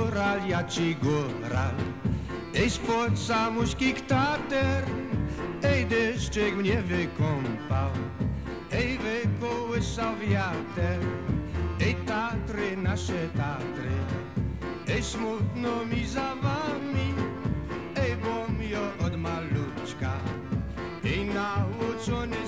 goral, ja ci goral. Ej, spod samuśki ktater, ej, deszczyk mnie wykąpał. Ej, wykołysał wiater, ej, Tatry, nasze Tatry. Ej, smutno mi za wami, ej, bo mi od maluczka. Ej, nauczony